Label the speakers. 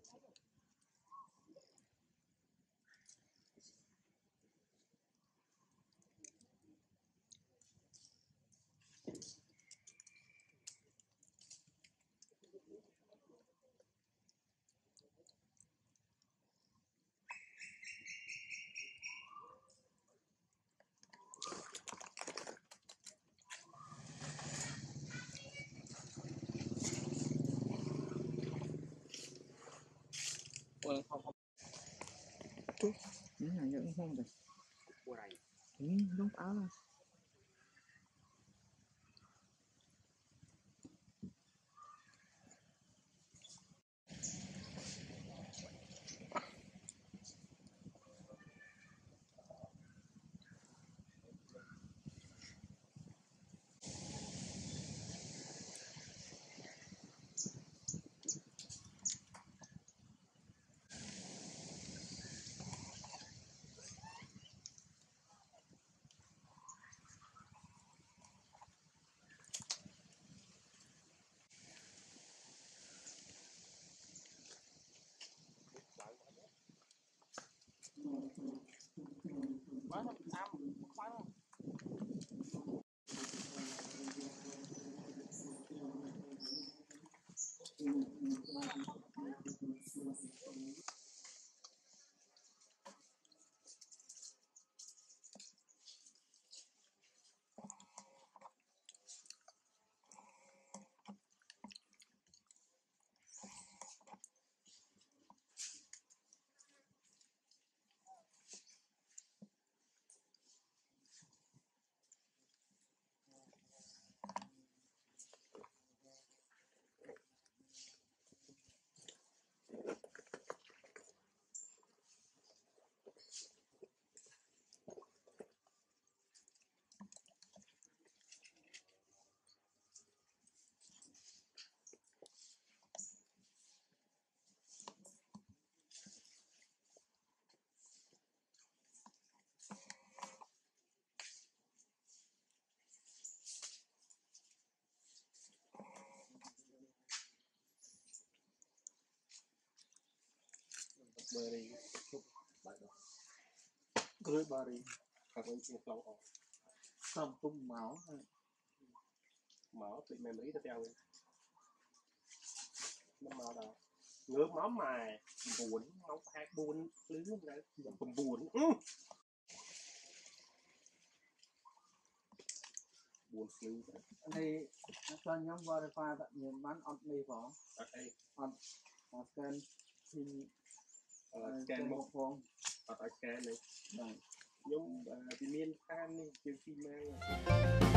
Speaker 1: không những hàng những không được đúng áo quá không ăn khoái không bari chụp bài đó cưới bari các anh chị lòng ổ xong tung máu bị mềm ý theo nó máu đó ngứa máu mà buồn máu hai buồn lưới đấy còn buồn buồn lưới
Speaker 2: này cho nhóm verify tại miền bán on đi phỏ on scan thì
Speaker 1: scan một
Speaker 2: phong
Speaker 1: ở scan này
Speaker 2: này
Speaker 1: nhóm bị miên can này trên phim mang